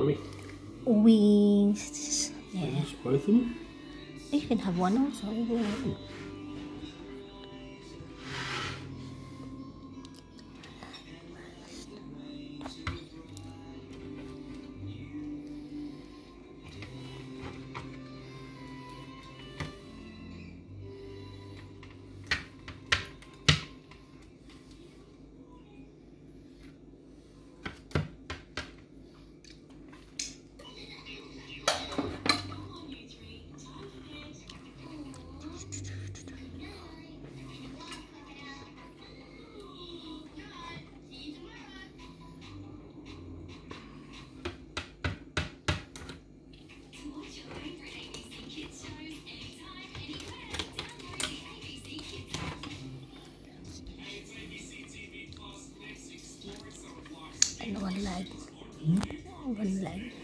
Mummy? Wings. Yeah. Wings, both of them? You can have one also. And one leg. One leg.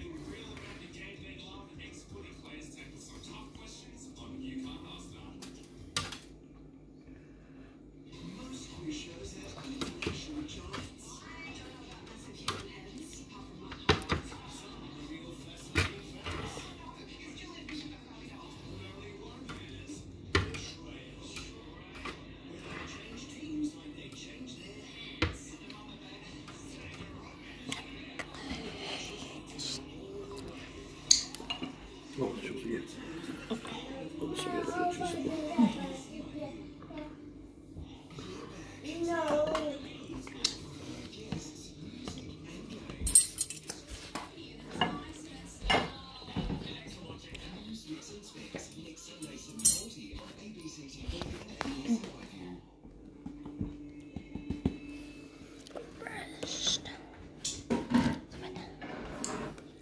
Oh, this should be it. Okay. Oh, this will be a little juicy.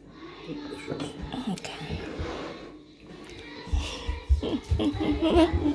Okay.